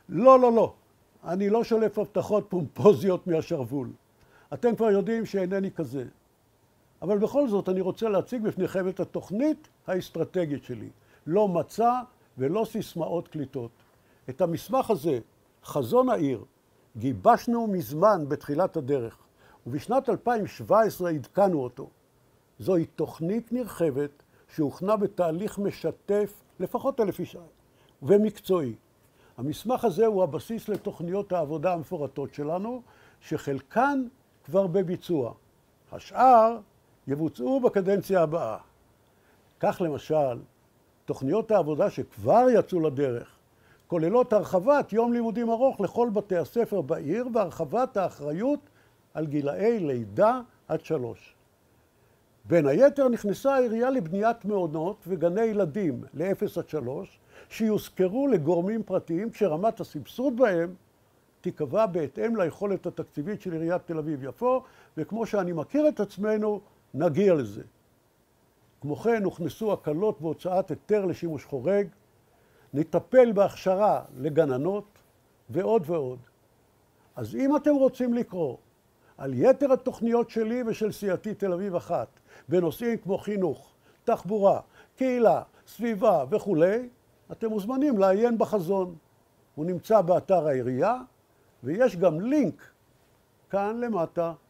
לא, לא, לא. אני לא שולף הבטחות פומפוזיות מהשרוול. אתם כבר יודעים שאינני כזה. אבל בכל זאת אני רוצה להציג בפניכם את התוכנית האסטרטגית שלי. לא מצע ולא סיסמאות קליטות. את המסמך הזה, חזון העיר, גיבשנו מזמן בתחילת הדרך, ובשנת 2017 עדכנו אותו. זוהי תוכנית נרחבת שהוכנה בתהליך משתף לפחות 1,000 איש ומקצועי. המסמך הזה הוא הבסיס לתוכניות העבודה המפורטות שלנו, שחלקן כבר בביצוע. השאר יבוצעו בקדנציה הבאה. כך למשל, תוכניות העבודה שכבר יצאו לדרך, כוללות הרחבת יום לימודים ארוך לכל בתי הספר בעיר, והרחבת האחריות על גילאי לידה עד 3. בין היתר נכנסה העירייה לבניית מעונות וגני ילדים ל-0 עד 3, שיוזכרו לגורמים פרטיים, כשרמת הסבסוד בהם תיקבע בהתאם ליכולת התקציבית של עיריית תל אביב-יפו, וכמו שאני מכיר את עצמנו, נגיע לזה. כמו כן, הוכנסו הקלות בהוצאת היתר לשימוש חורג, נטפל בהכשרה לגננות ועוד ועוד. אז אם אתם רוצים לקרוא על יתר התוכניות שלי ושל סיעתי תל אביב אחת, בנושאים כמו חינוך, תחבורה, קהילה, סביבה וכו', אתם מוזמנים לעיין בחזון. הוא נמצא באתר העירייה, ויש גם לינק כאן למטה.